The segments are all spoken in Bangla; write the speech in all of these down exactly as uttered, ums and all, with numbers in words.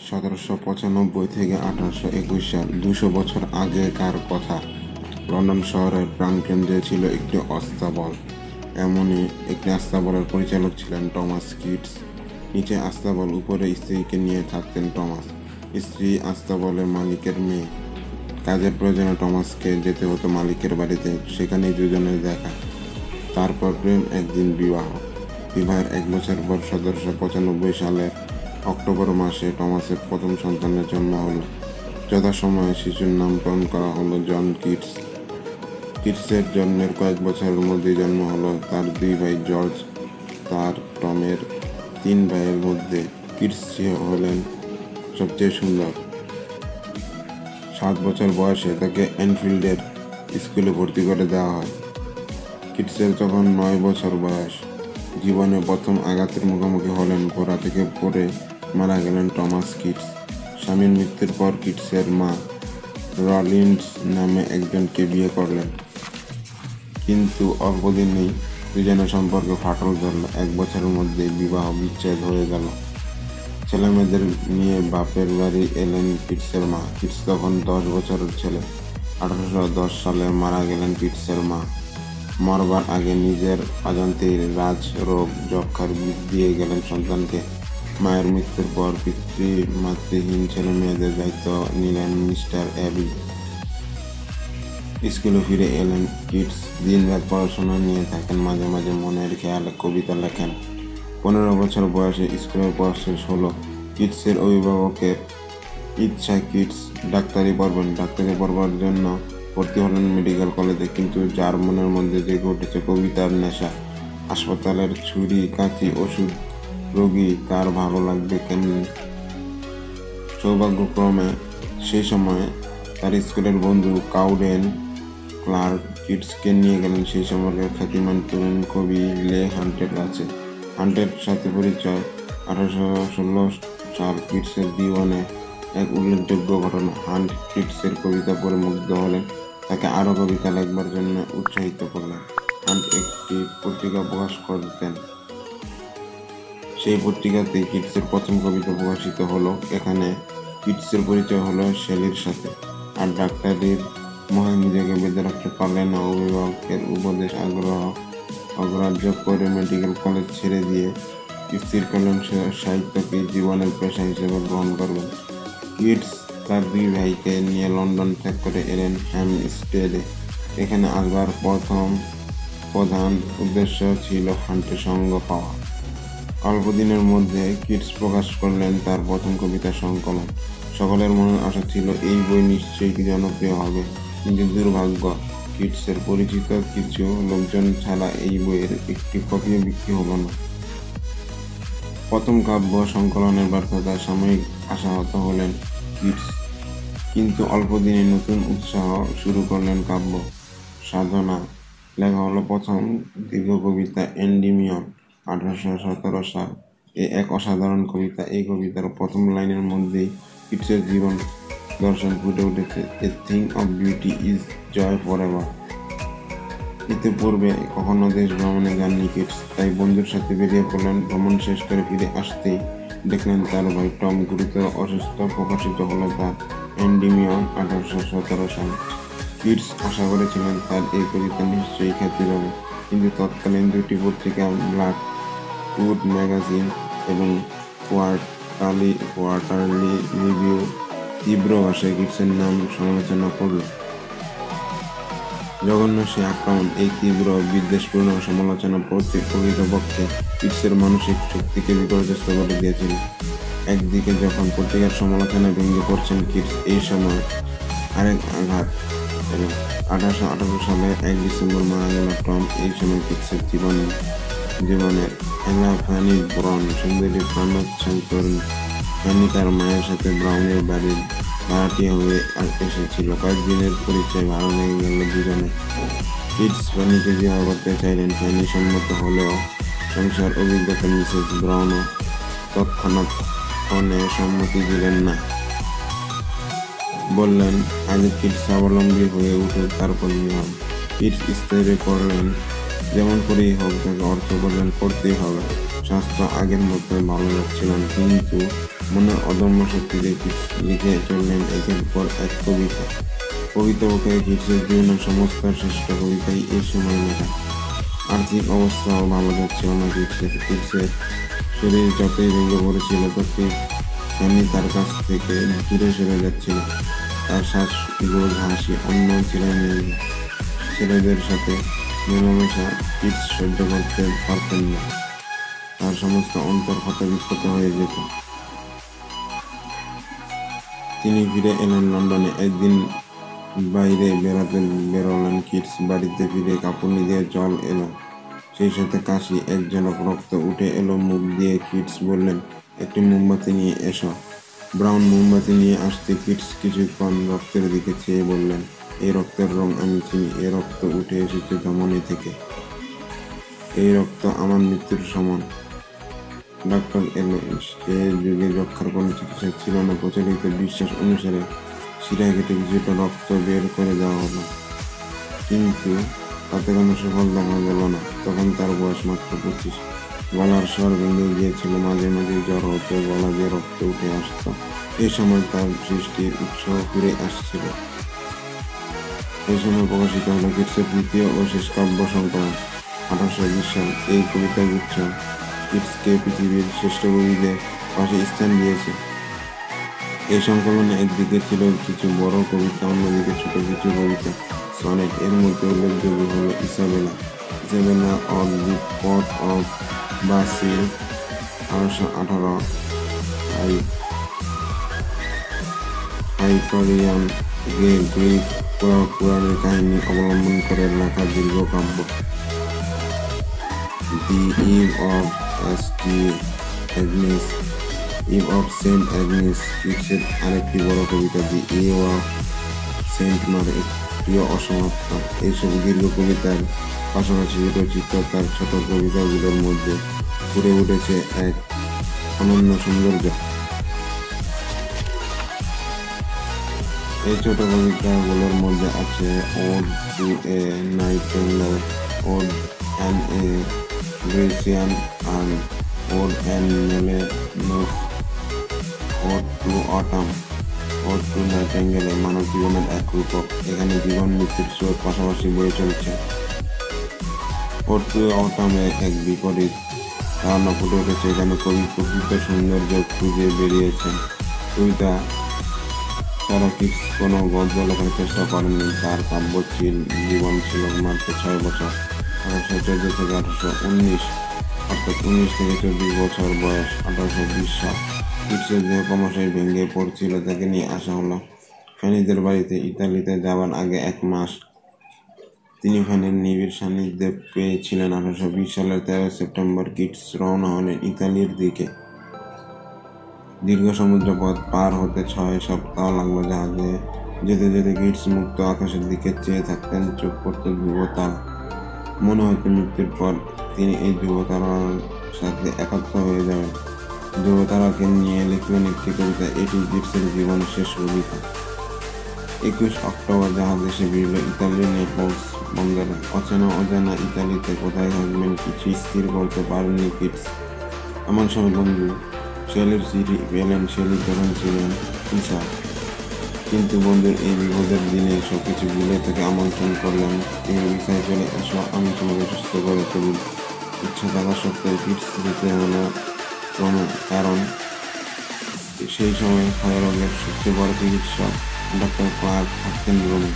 সতেরোশো পঁচানব্বই থেকে আঠারোশো একুশ সাল, দুশো বছর আগেকার কথা। লন্ডন শহরের প্রাণকেন্দ্রে ছিল একটি আস্তাবল। এমনই একটি আস্তাবলের পরিচালক ছিলেন টমাস কিটস। নিচে আস্তাবল, উপরে স্ত্রীকে নিয়ে থাকতেন টমাস। স্ত্রী আস্তাবলের মালিকের মেয়ে। কাজের প্রয়োজনে টমাসকে যেতে হতো মালিকের বাড়িতে, সেখানেই দুজনের দেখা। তারপর প্রেম, একদিন বিবাহ। বিবাহের এক বছর পর সতেরোশো পঁচানব্বই সালের অক্টোবর মাসে টমাসের প্রথম সন্তানের জন্ম হলো। যথাসময়ে শিশুর নামকরণ করা হলো জন কিটস। কিটসের জন্মের কয়েক বছরের মধ্যেই জন্ম হলো তার দুই ভাই জর্জ। তার টমের তিন ভাইয়ের মধ্যে কিটস হলেন সবচেয়ে সুন্দর। সাত বছর বয়সে তাকে এনফিল্ডের স্কুলে ভর্তি করে দেওয়া হয়। কিটসের তখন নয় বছর বয়স। জীবনে প্রথম আঘাতের মুখোমুখি হলেন। ঘোড়া থেকে পড়ে মারা গেলেন টমাস কিটস। স্বামীর মৃত্যুর পর কিটসের মা রলিন্স নামে একজনকে বিয়ে করলেন, কিন্তু অল্পদিনেই দুজনের সম্পর্কে ফাটল ধরল। এক বছরের মধ্যে বিবাহ বিচ্ছেদ হয়ে গেল। ছেলেমেয়েদের নিয়ে বাপের বাড়ি এলেন কিটসের মা। কিটস তখন দশ বছরের ছেলে। আঠারোশো দশ সালে মারা গেলেন কিটসের মা। মরবার আগে নিজের অজান্তেই রাজ রোগ যক্ষার বিষ দিয়ে গেলেন সন্তানকে। মায়ের মৃত্যুর পর পিতৃ মাতৃহীন ছেলে মেয়েদের দায়িত্ব নিলেন মিস্টার অ্যাবি। স্কুলে ফিরে এলেন কিটস। দিনরাত পড়াশোনা নিয়ে থাকেন, মাঝে মাঝে মনের খেয়ালে কবিতা লেখেন। পনেরো বছর বয়সে স্কুলের পড়া শেষ হলো। কিটসের অভিভাবকের ইচ্ছা কিটস ডাক্তারি পড়বেন। ডাক্তারি পড়বার জন্য ভর্তি হলেন মেডিকেল কলেজে, কিন্তু যার মনের মধ্যে জেগে উঠেছে কবিতার নেশা। হাসপাতালের ছুরি কাঁচি ওষুধ রোগী তার ভালো লাগবে কেমনি। সৌভাগ্যক্রমে সেই সময় তার স্কুলের বন্ধু কাউডেন ক্লার্ক কিটসকে নিয়ে গেলেন সেই সময়কার খ্যাতিমান তরুণ কবি লে হান্টের কাছে। হান্টের সাথে পরিচয়। আঠারোশো ষোলো সাল কিটসের জীবনে এক উল্লেখযোগ্য ঘটনা। হান্ট কিটসের কবিতা পড়ে মুগ্ধ হলেন, তাকে আরও কবিতা লেখবার জন্য উৎসাহিত করলেন। হান্ট একটি পত্রিকা প্রকাশ করতেন। সেই পত্রিকাতেই কিটসের প্রথম কবিতা প্রকাশিত হলো। এখানে কিটসের পরিচয় হলো শেলির সাথে। আর ডাক্তারির মোহে নিজেকে বেঁধে রাখতে পারলেন না। অভিভাবকের উপদেশ আগ্রহ অগ্রাহ্য করে মেডিকেল কলেজ ছেড়ে দিয়ে স্থির করলেন সাহিত্যকে জীবনের পেশা হিসেবে গ্রহণ করবেন। কিটস তার দুই ভাইকে নিয়ে লন্ডন ত্যাগ করে এলেন হ্যামস্টেডে। এখানে আসবার প্রথম প্রধান উদ্দেশ্য ছিল হান্টের সঙ্গ পাওয়া। অল্প দিনের মধ্যে কিটস প্রকাশ করলেন তার প্রথম কবিতা সংকলন। সকলের মনের আশা ছিল এই বই নিশ্চয়ই জনপ্রিয় হবে, কিন্তু দুর্ভাগ্য, কিটসের পরিচিত কিছু লোকজন ছাড়া এই বইয়ের একটি কপিও বিক্রি হলো না। প্রথম কাব্য সংকলনের ব্যর্থতায় সাময়িক আশাহত হলেন কিটস, কিন্তু অল্প দিনে নতুন উৎসাহ শুরু করলেন কাব্য সাধনা। লেখা হলো প্রথম দীর্ঘ কবিতা এন্ডিমিয়ন। আঠারোশো সতেরো সাল। এ এক অসাধারণ কবিতা। এই কবিতার প্রথম লাইনের মধ্যেই কিটসের জীবন দর্শন ফুটে উঠেছে। A thing of beauty is joy for ever. ইতিপূর্বে কখনো দেশ ভ্রমণে যাননি কিটস, তাই বন্ধুর সাথে বেরিয়ে পড়লেন। ভ্রমণ শেষ করে ফিরে আসতেই দেখলেন তার ভাই টম গুরুতর অসুস্থ। প্রকাশিত হলো তার এন্ডিমিয়ন আঠারোশো সতেরো সালে। কিটস আশা করেছিলেন তার এই কবিতা নিশ্চয়ই খ্যাতি পাবে, কিন্তু তৎকালীন দুটি পত্রিকা ব্ল্যাক উড ম্যাগাজিন এবং কোয়ার্টারলি কোয়ার্টারলি রিভিউ তীব্র ভাষায় কিটসের নাম সমালোচনা করল। জঘন্য সে আক্রমণ। এই তীব্র বিদ্বেষপূর্ণ সমালোচনা প্রকৃতপক্ষে কিটসের মানসিক শক্তিকে বিপর্যস্ত করে দিয়েছিল। একদিকে যখন পত্রিকার সমালোচনা ভেঙে পড়ছেন কিটস, এই সময় আরেক আঘাত এলো। আঠারোশো আঠারো সালে এক ডিসেম্বর মারা গেল টম। এই সময় কিটসের জীবনে জীবনের এলা ফ্যানি ব্রাউন, সুন্দরী প্রাণোচ্ছল তরুণী। ফ্যানি তার মায়ের সাথে ব্রাউনের বাড়ির ভাড়াটিয়া হয়ে এসেছিল। কয়েকদিনের পরিচয়, ভালো লেগে গেল দুজনে। কিটস ফ্যানিকে বিবাহ করতে চাইলেন। ফ্যানি সম্মত হলেও সংসার অভিজ্ঞতা মিসেস ব্রাউনও তৎক্ষণাৎ ফোনে সম্মতি দিলেন না। বললেন, আগে কিটস স্বাবলম্বী হয়ে উঠে তারপর বিবাহ। কিটস স্থির করলেন, যেমন করেই হোক তাকে অর্থ উপার্জন করতেই হবে। স্বাস্থ্য আগের মতোই ভালো যাচ্ছিল না, কিন্তু মনের অদম্য শক্তিতে কিটস লিখে চললেন একের পর এক কবিতা। প্রকৃতপক্ষে কিটসের জীবনের সমস্ত শ্রেষ্ঠ কবিতাই এই সময় লেখা। আর্থিক অবস্থাও ভালো যাচ্ছিল না কিটসের। কিটসের শরীর যতই ভেঙে পড়েছিল ততই ফ্যানি তার কাছ থেকে দূরে সরে যাচ্ছিল। তার শ্বাসগুলো হাসি অন্য ছেলে মেয়ে ছেলেদের সাথে মেলামেশা কিটস সহ্য করতে পারতেন না। তার সমস্ত অন্তর ক্ষত বিক্ষত হয়ে যেত। তিনি ফিরে এলেন লন্ডনে। একদিন বাইরে বেড়াতে বেরোলেন কিটস। বাড়িতে ফিরে কাঁপুনি দিয়ে জল এলো, সেই সাথে কাশি। এক ঝলক রক্ত উঠে এলো মুখ দিয়ে। কিটস বললেন, একটি মোমবাতি নিয়ে এসো। ব্রাউন মোমবাতি নিয়ে আসতে কিটস কিছুক্ষণ রক্তের দিকে চেয়ে বললেন, এই রক্তের রং আমি চিনি। এ রক্ত উঠে এসেছে ধমনী থেকে। এই রক্ত আমার মৃত্যুর সমান। ডাক্তার এলো। সে যুগে যক্ষার কোনো চিকিৎসা ছিল না। প্রচলিত বিশ্বাস অনুসারে শিরা কেটে কিছুটা রক্ত বের করে দেওয়া হলো, কিন্তু তাতে কোনো সুফল দেখা গেল না। তখন তার বয়স মাত্র পঁচিশ। গলার স্বর ভেঙে গিয়েছিল, মাঝে মাঝে জ্বর হতো, গলা দিয়ে রক্ত উঠে আসত। এই সময় তার সৃষ্টির উৎসাহ ফিরে আসছিল। এই সময় প্রকাশিত হলো কিটসের তৃতীয় ও শেষ কাব্য সংকলন আঠারোশো বিশ সাল। এই কবিতা গুচ্ছ কিটসকে পৃথিবীর শ্রেষ্ঠ কবিদের পাশে স্থান দিয়েছে। এই সংকলনে একদিকে ছিল কিছু বড় কবিতা, অন্যদিকে ছোট কিছু কবিতা, সনেট। এর মধ্যে উল্লেখযোগ্য হল Isabella, Isabella of the pot of basil আঠারোশো আঠারো, হাইপারিয়ান গ্রিক পুরাণের কাহিনী অবলম্বন করে লেখা দীর্ঘ কাব্য the eve of S T Agnes, eve of saint Agnes. কিটসের আরেকটি বড় কবিতা the eve of saint Mark একটিও অসমাপ্ত। এইসব দীর্ঘ কবিতার পাশাপাশি রচিত তার ছোট কবিতাগুলোর মধ্যে ফুটে উঠেছে এক অনন্য সৌন্দর্য। এই ছোট কবিতাগুলোর মধ্যে আছে ode to a nightingale, ode on a Grecian urn, ode on melancholy, ode to autumn, ode to nightingale. মানব জীবনের এক রূপক। এখানে জীবন মৃত্যুর স্রোত পাশাপাশি বয়ে চলছে। ওড টু অটামে এক বিপরীত ধারণা ফুটে উঠেছে। এখানে কবি প্রকৃত সৌন্দর্য খুঁজে বেরিয়েছেন। কবিতা ছাড়া কিটস কোনো গদ্য লেখার চেষ্টা করেননি। তার কাব্য জীবন ছিল মাত্র ছয় বছর, আঠারোশো চোদ্দ থেকে আঠারোশো উনিশ, অর্থাৎ উনিশ থেকে চব্বিশ বছর বয়স। আঠারোশো বিশ সাল কিটসের দেহ ক্রমশই ভেঙে পড়ছিল। তাকে নিয়ে আসা হলো ফ্যানিদের বাড়িতে। ইতালিতে যাবার আগে এক মাস তিনি ফ্যানির নিবিড় সান্নিধ্যে পেয়েছিলেন। আঠারোশো বিশ সালের তেরোই সেপ্টেম্বর কিটস রওনা হলেন ইতালির দিকে। দীর্ঘ সমুদ্রপথ পার হতে ছয় সপ্তাহ লাগলো জাহাজে। যেতে যেতে কিটস মুক্ত আকাশের দিকে চেয়ে থাকতেন। চোখ পড়তো ধ্রুবতারা। মনে হতো মৃত্যুর পর তিনি এই ধ্রুবতারার সাথে একাত্ম হয়ে যাবেন। ধ্রুবতারাকে নিয়ে লিখলেন একটি কবিতা। এটি কিটসের জীবনের শেষ কবিতা। একুশ অক্টোবর জাহাজ এসে ভিড়ল ইতালির নেপলস বন্দরে। অচেনা অজানা ইতালিতে কোথায় থাকবেন কিছু স্থির করতে পারেননি কিটস। এমন সময় বন্ধু শেলির চিঠি পেলেন। শেলি তখন ছিলেন ইসা, কিন্তু বন্ধুর এই বিপদের দিনে সবকিছু ভুলে থেকে আমন্ত্রণ করলেন, তুমি ইসায় চলে এসো, আমি তোমাকে সুস্থ করে তুলব। ইচ্ছা থাকা সত্ত্বেও কিটস যেতে হলো রোমে, কারণ সেই সময় ক্ষয়রোগের সবচেয়ে বড় চিকিৎসক ডাক্তার ক্লার্ক থাকতেন রোমে।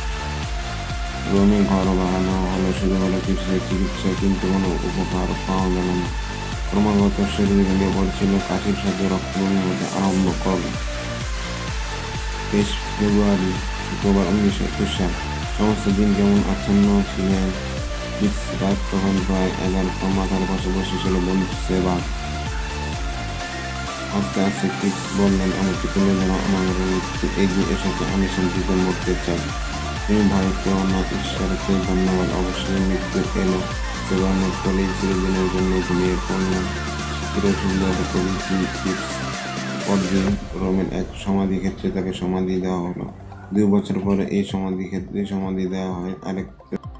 রোমে ঘর ভাড়া নেওয়া হলো, শুরু হলো কিটসের চিকিৎসা, কিন্তু কোনো উপকার পাওয়া গেল না। ক্রমাগত শরীর ভেঙে পড়ছিল, কাশির সাথে রক্তবমি হতে আরম্ভ করল। তেইশ ফেব্রুয়ারি শুক্রবার উনিশশো একুশ সাল। সমস্ত দিন কেমন আচ্ছন্ন ছিলেন কিটস। রাত তখন প্রায় এগারোটা। মাথার পাশে বসে ছিল বন্ধু সেবা। আস্তে আস্তে কিটস বললেন, আমাকে তুলে ধরো, আমার মৃত্যু এগিয়ে এসেছে, আমি শান্তিতে মরতে চাই। তুমি ভারতকে না, ঈশ্বরকে ধন্যবাদ। অবশ্যই মৃত্যু এলো। সেবার নোট করলেই চিরদিনের জন্য ঘুমিয়ে পড়লেন চিরসুন্দর কবি কিটস। পরদিন রোমের এক সমাধি ক্ষেত্রে তাকে সমাধি দেওয়া হলো। দুই বছর পরে এই সমাধি ক্ষেত্রে সমাধি দেওয়া হয় আরেক